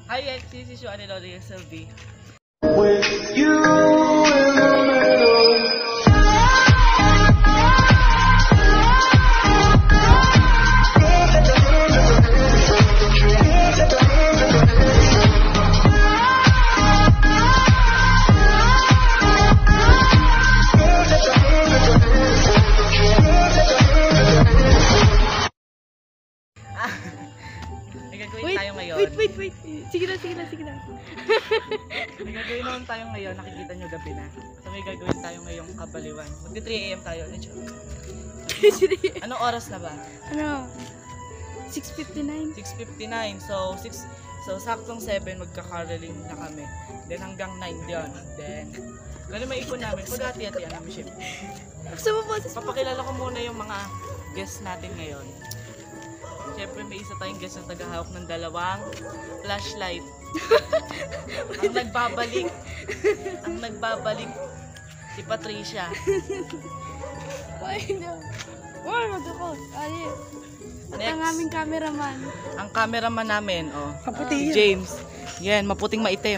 Hi, this is Joanne Lodi SLB. With you in the middle. May gagawin tayo ngayon. Wait. Sige na. May gagawin naman tayo ngayon. Nakikita nyo gabi na. So may gagawin tayo ngayong kabaliwan. Magka 3 AM tayo. Anong oras na ba? Ano? 6:59. 6:59. So saktong 7 magka-caroling na kami. Then hanggang 9 yun. Then ganun may ipon namin. Pag-hati-hatian namin syempre. Gusto mo po? Papakilala ko muna yung mga guests natin ngayon. Siyempre may isa tayong guest na tagahawak ng 2 flashlight. Ang nagbabalik si Patricia. Why no? Wag ako. Ay. Next, Ang aming cameraman. ang cameraman namin, Maputi si James. Yan, maputing maitim.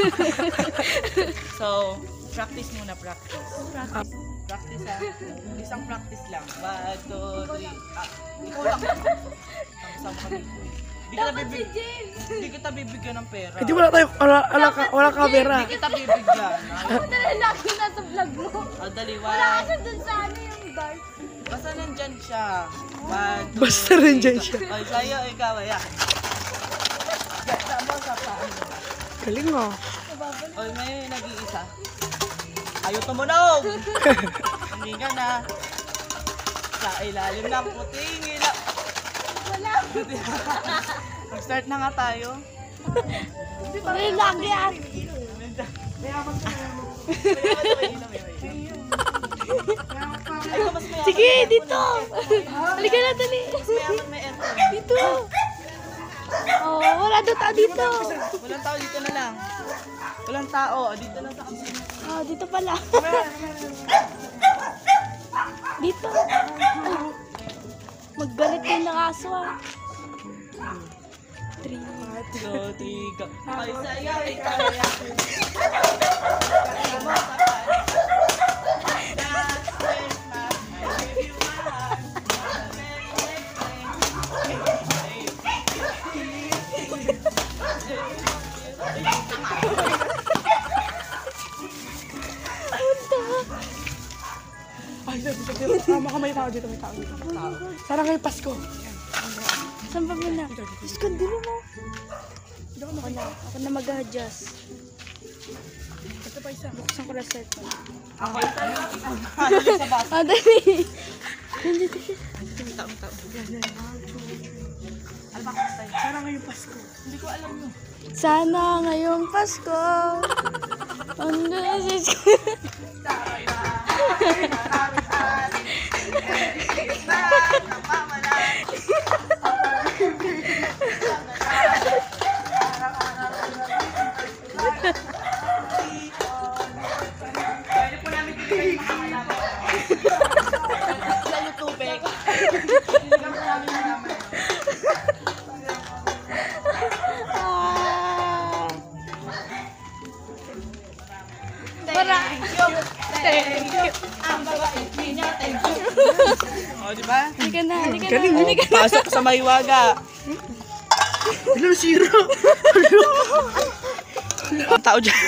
So, practice muna, practice. Practice ha. Isang practice lang. 1, 2, 3. Ikaw lang. Sama kami. Hindi kita bibigyan ng pera. Hindi wala tayong wala camera. Hindi kita bibigyan. Lagi nasa vlog mo. Dali, Wala kasi dun sa ano yung dark. Basta nandyan siya. 1, 2, Basta nandyan siya. Ay, sa'yo, ikaw, ayan. Sama sa paan. Galing mo. Oy, may nag-iisa. Ayaw tumunog! Hindi ka na. Sa ilalim ng puting ila. Wala. Mag-start na nga tayo. May lagi yan. Sige, dito. Halika na, dali. Mayaman may aircon. Dito. Oh, wala doon tao dito. Walang tao, dito na lang. Walang tao, dito na sa kusina. Oh, dito pala. Dito. Maggalit yung nakaso ah. 3. 2, 3, go. Ay, sa'yo, ikaw, ayan. Ay, tama ka, may tao dito, may tao dito. Sana ngayong Pasko. Saan ba mo na? Iskandilo mo. Ako na mag-adjust. Ito pa isa. Buksan ko na set. Ako, sa bata. Ah, dali. Nandito siya. Tao. Sana ngayong Pasko. Hindi ko alam yun. Sana ngayong Pasko. Pwede po namin bibigyan yung mga alaman. Sa YouTube eh. Bibigyan po namin yung alaman. Thank you. Ang babait niya, thank you. O, diba? Halika na. Galing mo. Pasok sa Maywaga. Hello, Zero. Ang tao dyan.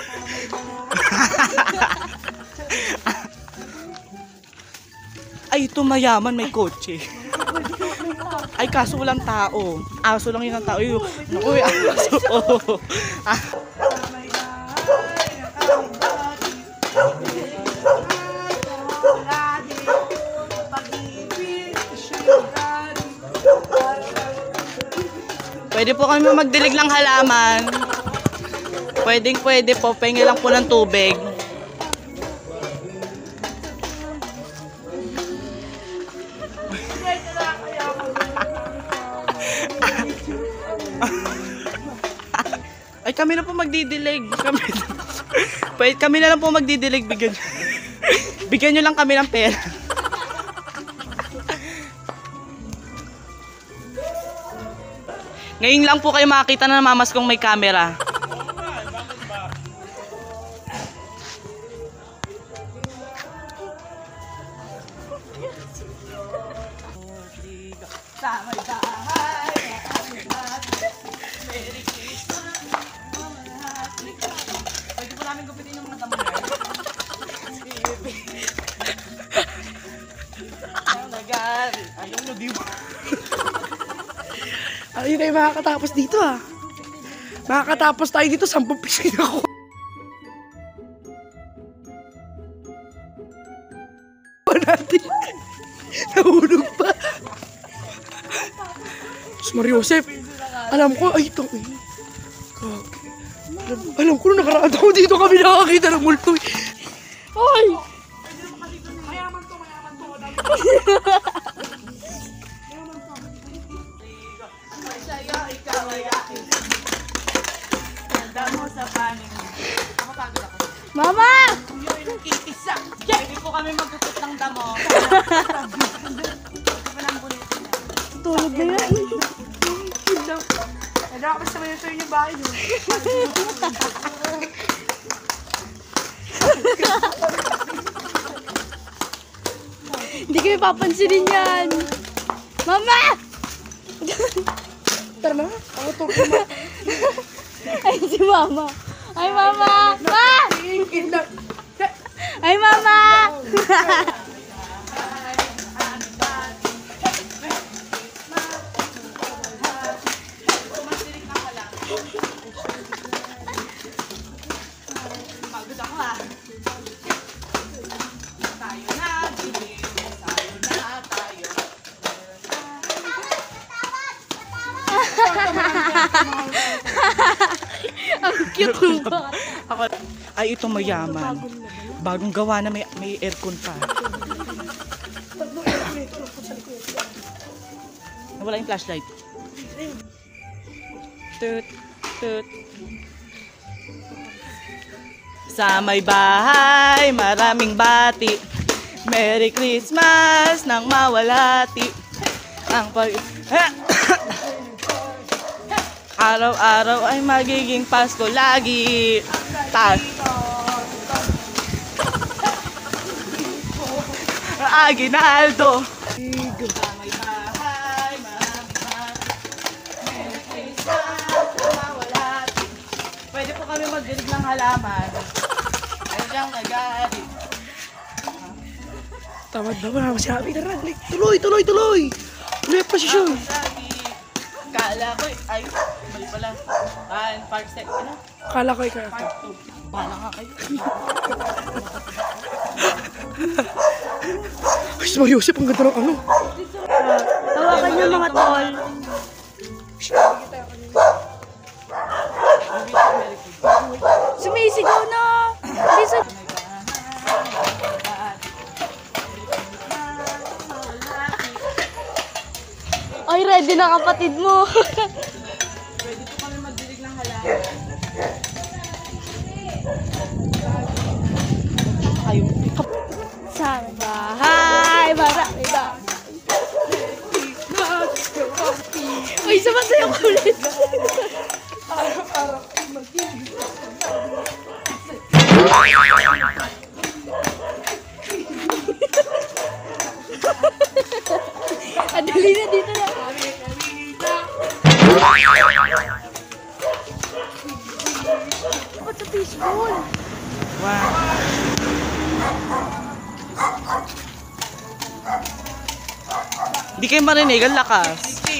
Ay, ito mayaman, may kotse. Ay, kaso walang tao. Aso lang yun ang tao. Uy, aso. Oh. Pwede po kami magdilig ng halaman. Pwede po. Pahingi lang po ng tubig. Ay, kami na po magdidilig. Kami na lang po magdidilig. Bigyan nyo lang kami ng pera. Ngayon lang po kayo makakita na namamaskong may camera. Pwede po namin gupitin yung mga damo niya. Ayaw na di ba? Ayun tayo makakatapos dito ah. Makakatapos tayo dito, 10 piso ako. Natin. Nahulog pa. Mario Joseph, alam ko, ay ito eh. Alam ko, nung nakaraan ako dito kami nakakita ng multo eh. Ay! Mayaman to. Sa'yo, ikaw ay aking damo sa paning. Nakapagod ako. Mama! Yun yung kikisa. Pwede po kami magkukot ng damo. Tulog na yan. Kaya ako sa mga yung bahay doon. Hindi kayo papansinin yan. Mama! Tara na, ako to. Ay, si Mama. Ay, Mama! Ma! Ay, Mama! Pagod ako ha. Tayo na, dilim. Tayo na, tayo. Ang cute mo ba? Ako, ay ito mayaman. Bagong gawa na may aircon pa. Nawala yung flashlight. Tut, tut. Sa may bahay, maraming bati. Merry Christmas nang mawalati. Ang pag... Araw-araw ay magiging Pasko lagi. Aguinaldo. Sa may bahay, maraming bati. Merry Christmas nang mawalati. Pwede po kami magdilig ng halaman. Ayun siyang nag-aari. Tamad ba? Wala akong sinabi. Tara, tuloy! Tuloy ang posisyon. Lagi. Kala ko, ay, mali pala. Park step, ano? Kala ko ikaw. Part 2. Bala nga kayo. Ay, si Mario Joseph, ang ganda ng ano. Hawakan niyo mga tol. Sumisigaw na! Hindi sa... Ay, ready na kapatid mo. Pwede po kami magdilig ng halaman. Ayun. Sa bahay, marami ba? Uy, sumasayaw ko ulit. Adali na dito na. Dapat sa fishbowl. Wow. Hindi kayo marinig, ang lakas.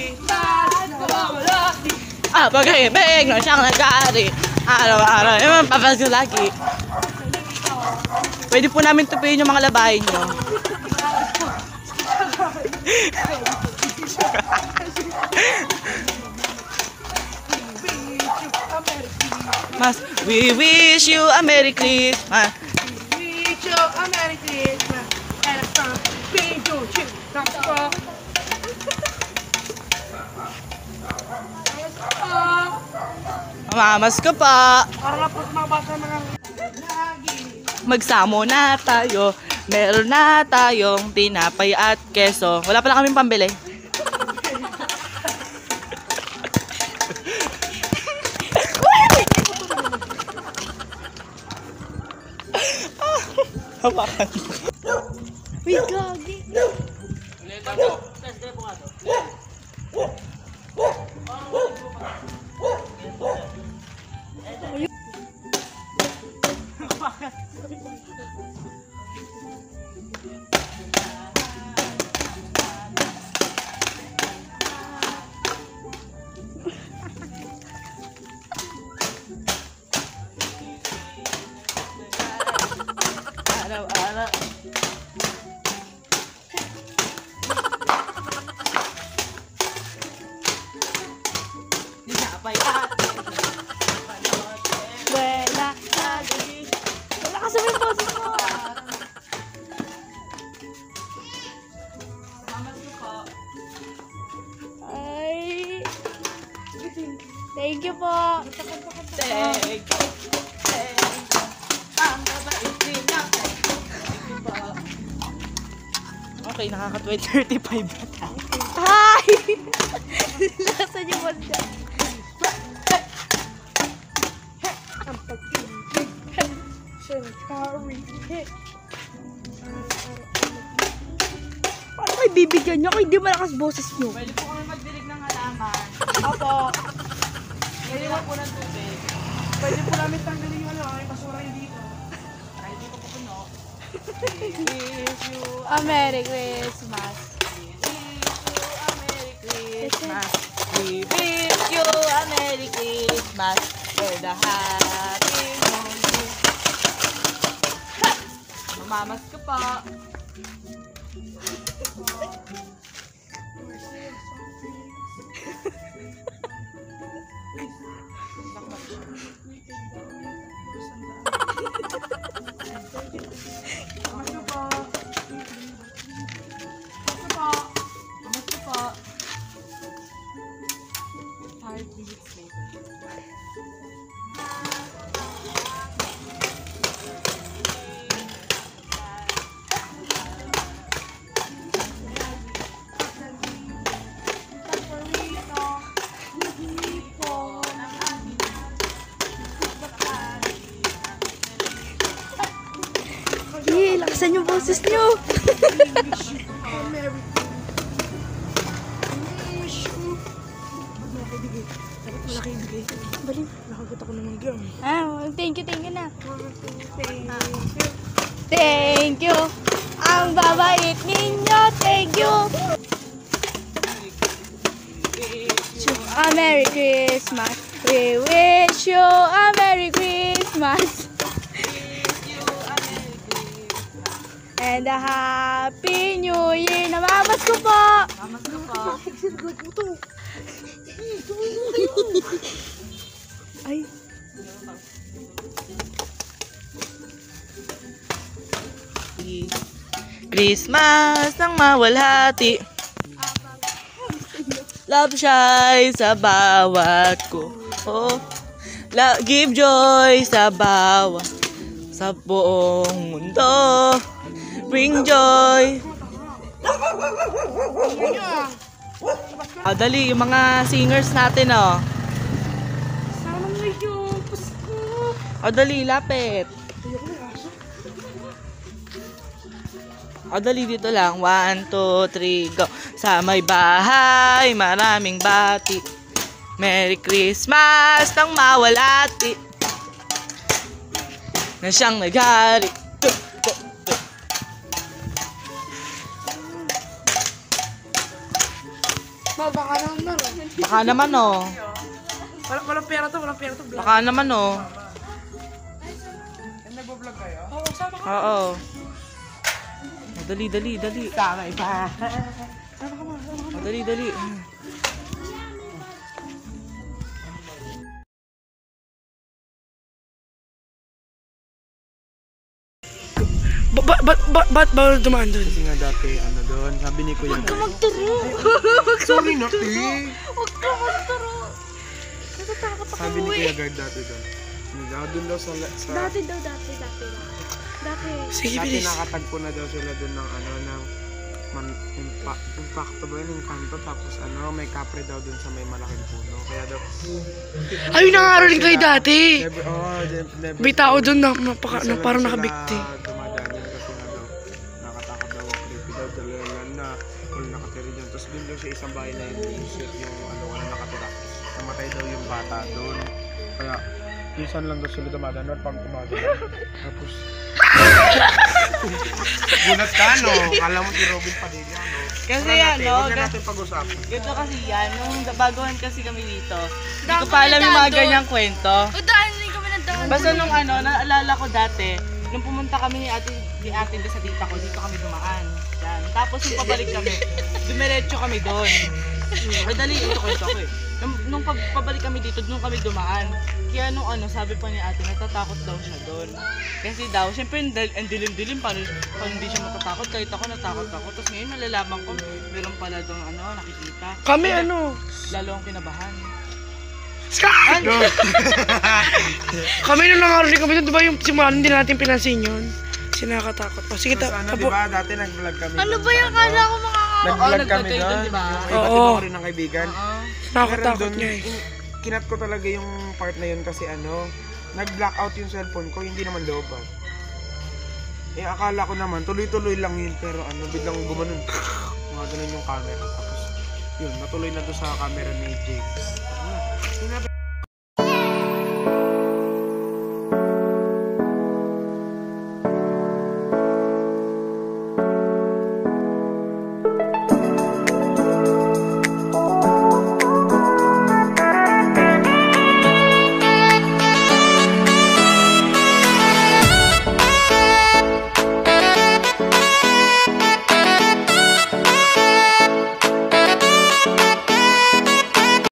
Pag-ibig na siyang nag-aari. Araw-araw, yung papasko lagi. Pwede po namin tupiin yung mga labahin nyo. Mas, we wish you a Merry Christmas. Wish you a Merry Christmas. And a fun video chip. Mamamas ka pa. Para po mabasa mga... Magsamo na tayo. Meron na tayong tinapay at keso. Wala pala kaming pambili. Hawakan. Wait, gagi. Araw-araw. Dinapay atin. Wala. Wala ka sa may boses mo. Mamas ko po. Ay. Thank you po. Thank you. Ang babait din ako. Thank you po. Okay, nakaka-35 na tayo. Hi! Lakasan niyo mo dyan. Ang pag-ibig. Sorry. Paano kayo bibigyan niyo? Kung hindi malakas boses niyo. Pwede po kami magdilig ng halaman. Opo. Pwede lang po ng tubig. Pwede po namin tanggalin yung yung basura yung dito. Kahit dito po puno. Wish you A Merry Christmas. Christmas. We wish you a Merry Christmas for the happy moment. Ha! Mamamas ko po. Mamas ko po. Mamas ko po. 5 minutes later. Hey, lakasan yung boses niyo. Balik. Nakagot ako ng gam. Thank you na. Thank you. Ang babait ninyo. Thank you. A Merry Christmas. We wish you a Merry Christmas. And a Happy New Year. Namamas ko po. Mamas ko po. Ay. Christmas ang mawalhati. Love siya sa bawat ko. Oh. Give joy sa bawat sa buong mundo. Bring joy. Dali, yung mga singers natin, oh. Sana mo yung Pasko. Dali, lapit. Dali, dito lang. 1, 2, 3, go. Sa may bahay, maraming bati. Merry Christmas nang mawalati. Na siyang nagari. Baka naman. Baka naman, oh. Walang pera to, walang pera to. Baka naman, oh. Nagbo-vlog kayo? Oo. Dali, dali, dali. Tama pa. Dali, dali. Ba't bawal dumaan doon? Kasi nga dati, ano doon, sabi ni Kuya. Huwag ka magturo. Sorry na, te. Huwag ka magturo. Natatakot ako Sabi ni eh. Kuya Guard dati doon. Doon daw sa Dati daw, dati. Sige, dati bilis. nakatagpo na daw sila doon ng ano, ng impacto ba yun, yung kanto, tapos ano, may kapre daw doon sa may malaking puno. Kaya daw, Ay, nangaroling kayo dati. never, May tao doon na, isa lang parang sila nakabikti. dumadaan yun kasi daw sa isang bahay na yung walang nakatira. Namatay daw yung bata doon. Kaya, minsan lang daw sila dumadaan pag umaga. Tapos, gulat ka, no? Kala mo si Robin Padilla, no? Kasi huwag na natin pag-usapan. Ganito kasi yan, nung baguhan kasi kami dito, hindi ko pa alam yung mga ganyang kwento. O daan, hindi kami nandaan. Basta nung naalala ko dati, nung pumunta kami ni ate sa tita ko, dito kami dumaan. Yan. Tapos nung pabalik kami, dumiretso kami doon. Ay dali, ito kwento ko eh. Nung pabalik kami dito, doon kami dumaan. Kaya nung sabi pa ni ate, natatakot daw siya doon. Kasi daw, syempre ang dilim-dilim, paano hindi siya matatakot, kahit ako natakot ako. Tapos ngayon nalalaman ko, meron pala doon nakikita. Kami Kaya, ano? lalo akong kinabahan. No. Kami nung nangaroon kami doon, di ba yung simulan hindi natin pinansin yun? Sinakatakot. O sige, Tapos di ba, dati nag-vlog kami. Ano ba yung kala ko Nag-vlog kami kayo doon. di ba? Iba't Oo. iba ko rin ng kaibigan. Nakakatakot Meron niya eh. Kinat ko talaga yung part na yun kasi nag-blackout yung cellphone ko, hindi naman lobat. Eh akala ko naman, tuloy-tuloy lang yun, pero biglang gumanon. Mga ganun yung camera. Tapos, yun, natuloy na to sa camera ni James.